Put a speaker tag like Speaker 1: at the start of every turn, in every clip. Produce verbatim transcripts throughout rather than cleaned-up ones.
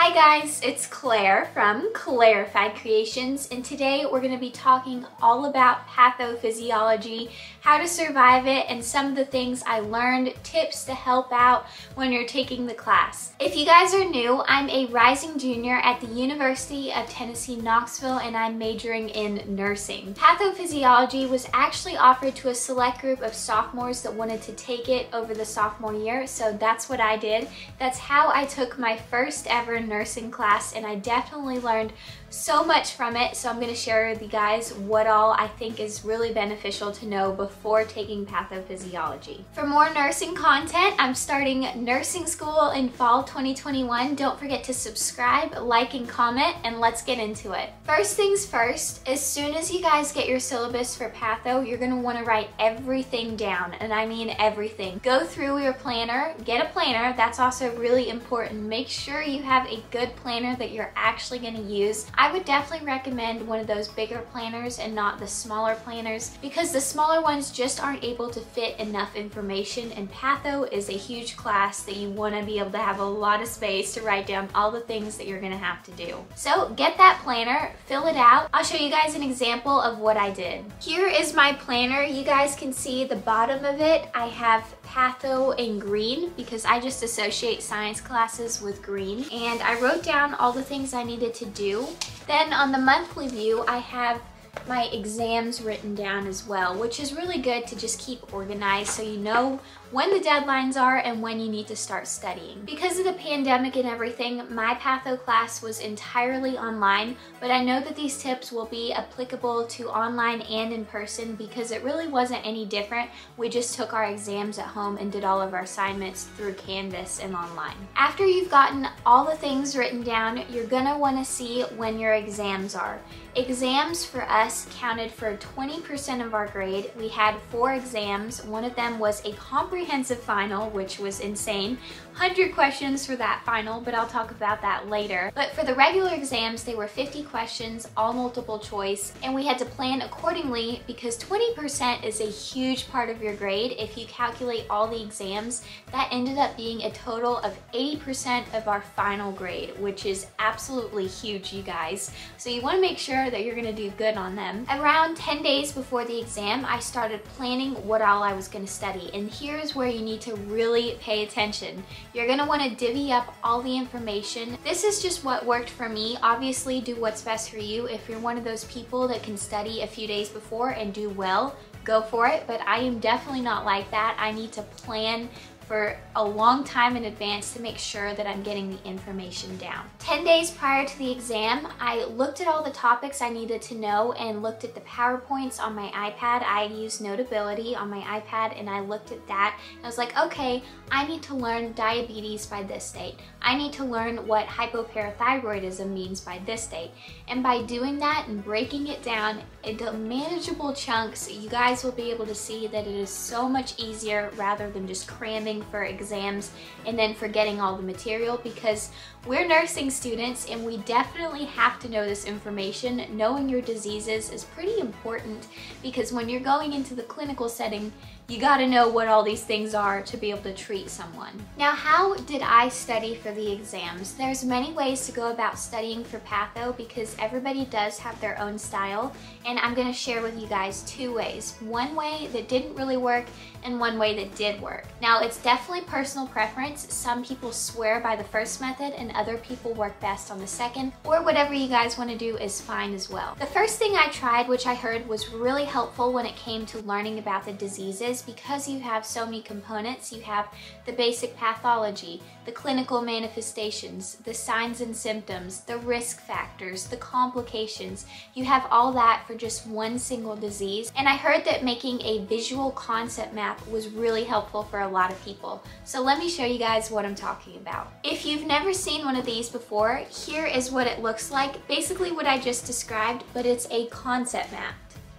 Speaker 1: Hi guys, it's Claire from Clarified Creations, and today we're going to be talking all about pathophysiology, how to survive it, and some of the things I learned, tips to help out when you're taking the class. If you guys are new, I'm a rising junior at the University of Tennessee, Knoxville, and I'm majoring in nursing. Pathophysiology was actually offered to a select group of sophomores that wanted to take it over the sophomore year, so that's what I did. That's how I took my first ever nursing class, and I definitely learned so much from it, so I'm going to share with you guys what all I think is really beneficial to know before taking pathophysiology. For more nursing content, I'm starting nursing school in fall twenty twenty-one. Don't forget to subscribe, like, and comment, and let's get into it. First things first, as soon as you guys get your syllabus for patho, you're going to want to write everything down, and I mean everything. Go through your planner, get a planner. That's also really important. Make sure you have a good planner that you're actually going to use. I would definitely recommend one of those bigger planners and not the smaller planners, because the smaller ones just aren't able to fit enough information, and patho is a huge class that you want to be able to have a lot of space to write down all the things that you're going to have to do. So get that planner, fill it out. I'll show you guys an example of what I did. Here is my planner. You guys can see the bottom of it. I have patho in green because I just associate science classes with green, and I wrote down all the things I needed to do. Then on the monthly view, I have my exams written down as well, which is really good to just keep organized so you know when the deadlines are and when you need to start studying. Because of the pandemic and everything, my patho class was entirely online, but I know that these tips will be applicable to online and in person because it really wasn't any different. We just took our exams at home and did all of our assignments through Canvas and online. After you've gotten all the things written down, you're gonna wanna see when your exams are. Exams for us counted for twenty percent of our grade. We had four exams. One of them was a comprehensive final, which was insane. one hundred questions for that final, but I'll talk about that later. But for the regular exams, they were fifty questions, all multiple choice, and we had to plan accordingly because twenty percent is a huge part of your grade. If you calculate all the exams, that ended up being a total of eighty percent of our final grade, which is absolutely huge, you guys. So you want to make sure that you're going to do good on them. Around ten days before the exam, I started planning what all I was going to study, and here's where you need to really pay attention. You're going to want to divvy up all the information. This is just what worked for me. Obviously, do what's best for you. If you're one of those people that can study a few days before and do well, go for it, but I am definitely not like that. I need to plan for a long time in advance to make sure that I'm getting the information down. ten days prior to the exam, I looked at all the topics I needed to know and looked at the PowerPoints on my iPad. I use Notability on my iPad, and I looked at that and I was like, okay, I need to learn diabetes by this date. I need to learn what hypoparathyroidism means by this date. And by doing that and breaking it down into manageable chunks, you guys will be able to see that it is so much easier rather than just cramming for exams and then forgetting all the material, because we're nursing students and we definitely have to know this information. Knowing your diseases is pretty important because when you're going into the clinical setting, you gotta know what all these things are to be able to treat someone. Now, how did I study for the exams? There's many ways to go about studying for patho because everybody does have their own style, and I'm gonna share with you guys two ways. One way that didn't really work and one way that did work. Now, it's definitely personal preference. Some people swear by the first method and other people work best on the second, or whatever you guys wanna do is fine as well. The first thing I tried, which I heard was really helpful when it came to learning about the diseases, because you have so many components. You have the basic pathology, the clinical manifestations, the signs and symptoms, the risk factors, the complications. You have all that for just one single disease. And I heard that making a visual concept map was really helpful for a lot of people. So let me show you guys what I'm talking about. If you've never seen one of these before, here is what it looks like. Basically what I just described, but it's a concept map.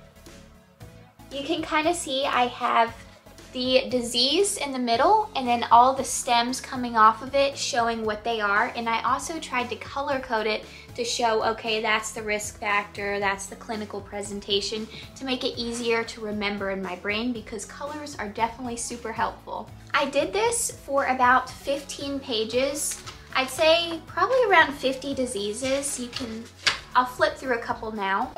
Speaker 1: You can kind of see I have the disease in the middle and then all the stems coming off of it showing what they are. And I also tried to color code it to show, okay, that's the risk factor, that's the clinical presentation, to make it easier to remember in my brain, because colors are definitely super helpful. I did this for about fifteen pages. I'd say probably around fifty diseases. You can, I'll flip through a couple now.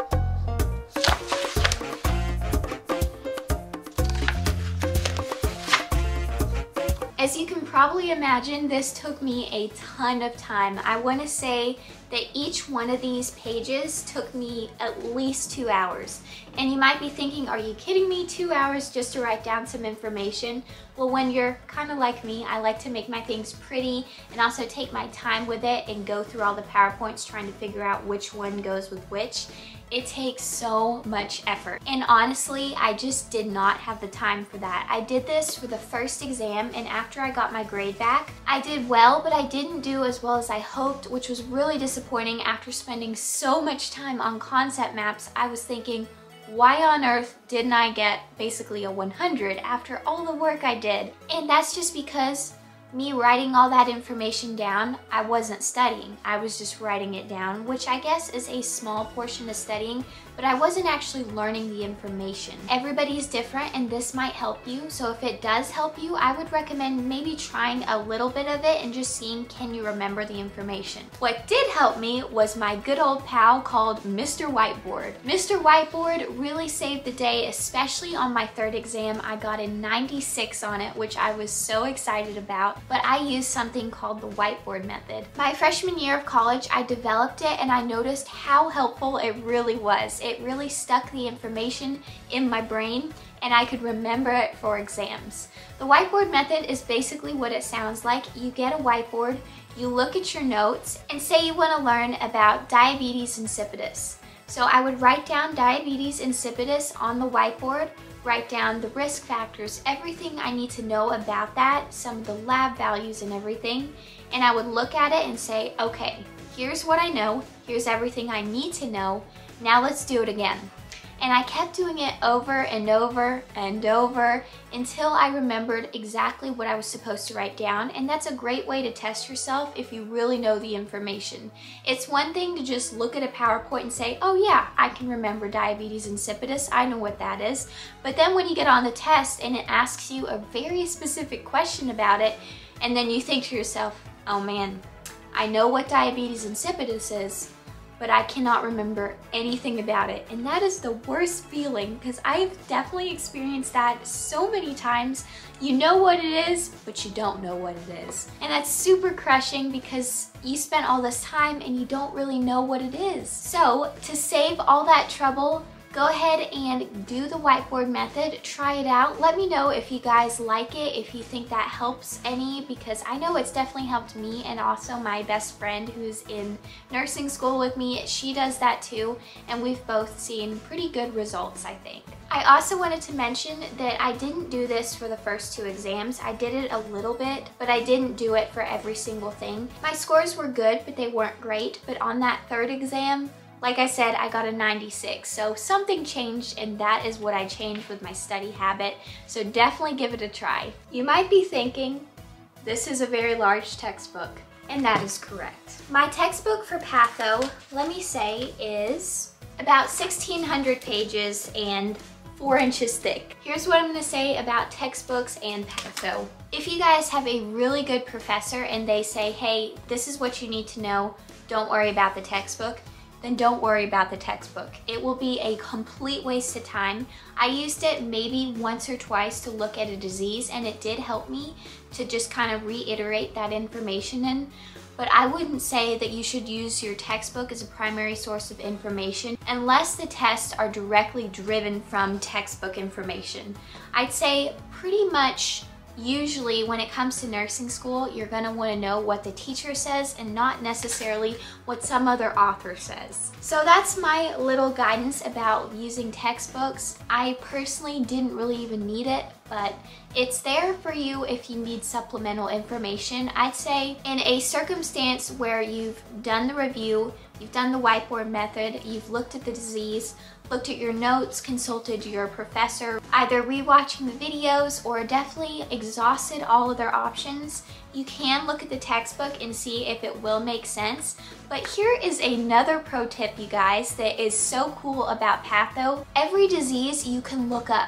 Speaker 1: As you can probably imagine, this took me a ton of time. I want to say that each one of these pages took me at least two hours. And you might be thinking, are you kidding me? Two hours just to write down some information? Well, when you're kind of like me, I like to make my things pretty and also take my time with it and go through all the PowerPoints trying to figure out which one goes with which. It takes so much effort. And honestly, I just did not have the time for that. I did this for the first exam, and after I got my grade back, I did well, but I didn't do as well as I hoped, which was really disappointing. After spending so much time on concept maps, I was thinking, why on earth didn't I get basically a one hundred after all the work I did? And that's just because me writing all that information down, I wasn't studying. I was just writing it down, which I guess is a small portion of studying, but I wasn't actually learning the information. Everybody's different and this might help you, so if it does help you, I would recommend maybe trying a little bit of it and just seeing, can you remember the information? What did help me was my good old pal called Mister Whiteboard. Mister Whiteboard really saved the day, especially on my third exam. I got a ninety-six on it, which I was so excited about, but I used something called the whiteboard method. My freshman year of college, I developed it and I noticed how helpful it really was. It really stuck the information in my brain and I could remember it for exams. The whiteboard method is basically what it sounds like. You get a whiteboard, you look at your notes, and say you want to learn about diabetes insipidus. So I would write down diabetes insipidus on the whiteboard, write down the risk factors, everything I need to know about that, some of the lab values and everything, and I would look at it and say, okay, here's what I know, here's everything I need to know, now let's do it again. And I kept doing it over and over and over until I remembered exactly what I was supposed to write down, and that's a great way to test yourself if you really know the information. It's one thing to just look at a PowerPoint and say, oh yeah, I can remember diabetes insipidus, I know what that is. But then when you get on the test and it asks you a very specific question about it, and then you think to yourself, oh man, I know what diabetes insipidus is, but I cannot remember anything about it. And that is the worst feeling because I've definitely experienced that so many times. You know what it is, but you don't know what it is. And that's super crushing because you spent all this time and you don't really know what it is. So to save all that trouble, go ahead and do the whiteboard method, try it out. Let me know if you guys like it, if you think that helps any, because I know it's definitely helped me and also my best friend who's in nursing school with me. She does that too, and we've both seen pretty good results, I think. I also wanted to mention that I didn't do this for the first two exams. I did it a little bit, but I didn't do it for every single thing. My scores were good, but they weren't great. But on that third exam, like I said, I got a ninety-six, so something changed, and that is what I changed with my study habit, so definitely give it a try. You might be thinking, this is a very large textbook, and that is correct. My textbook for Patho, let me say, is about sixteen hundred pages and four inches thick. Here's what I'm gonna say about textbooks and Patho. If you guys have a really good professor and they say, hey, this is what you need to know, don't worry about the textbook, then don't worry about the textbook. It will be a complete waste of time. I used it maybe once or twice to look at a disease, and it did help me to just kind of reiterate that information in, but I wouldn't say that you should use your textbook as a primary source of information unless the tests are directly driven from textbook information. I'd say pretty much usually when it comes to nursing school, you're gonna wanna know what the teacher says and not necessarily what some other author says. So that's my little guidance about using textbooks. I personally didn't really even need it, but it's there for you if you need supplemental information. I'd say in a circumstance where you've done the review, you've done the whiteboard method, you've looked at the disease, looked at your notes, consulted your professor, either rewatching the videos or definitely exhausted all of their options, you can look at the textbook and see if it will make sense. But here is another pro tip, you guys, that is so cool about Patho. Every disease you can look up.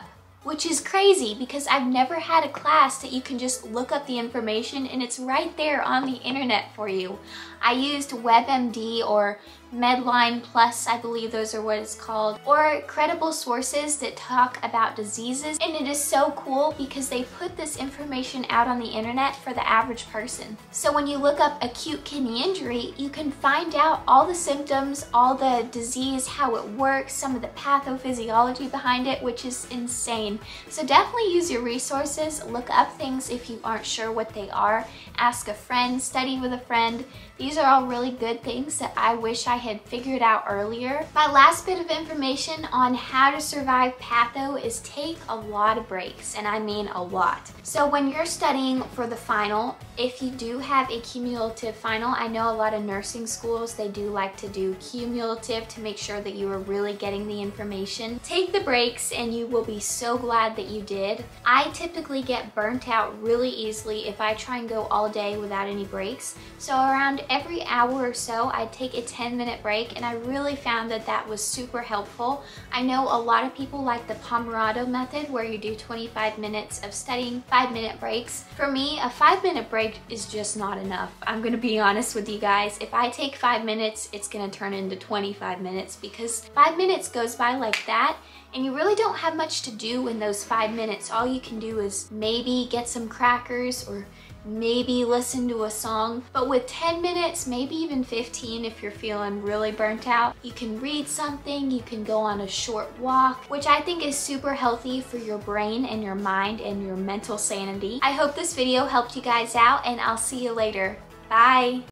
Speaker 1: which is crazy because I've never had a class that you can just look up the information and it's right there on the internet for you. I used WebMD or Medline Plus, I believe those are what it's called, or credible sources that talk about diseases, and it is so cool because they put this information out on the internet for the average person. So when you look up acute kidney injury, you can find out all the symptoms, all the disease, how it works, some of the pathophysiology behind it, which is insane. So definitely use your resources, look up things if you aren't sure what they are, ask a friend, study with a friend. These are all really good things that I wish I had figured out earlier. My last bit of information on how to survive patho is take a lot of breaks, and I mean a lot. So when you're studying for the final, if you do have a cumulative final, I know a lot of nursing schools, they do like to do cumulative to make sure that you are really getting the information. Take the breaks and you will be so glad that you did. I typically get burnt out really easily if I try and go all day without any breaks. So around every hour or so, I'd take a ten minute break, and I really found that that was super helpful. I know a lot of people like the Pomodoro method where you do twenty-five minutes of studying, five minute breaks. For me, a five minute break is just not enough. I'm gonna be honest with you guys. If I take five minutes, it's gonna turn into twenty-five minutes because five minutes goes by like that, and you really don't have much to do in those five minutes. All you can do is maybe get some crackers or maybe listen to a song. But with ten minutes, maybe even fifteen if you're feeling really burnt out, you can read something, you can go on a short walk, which I think is super healthy for your brain and your mind and your mental sanity. I hope this video helped you guys out, and I'll see you later. Bye!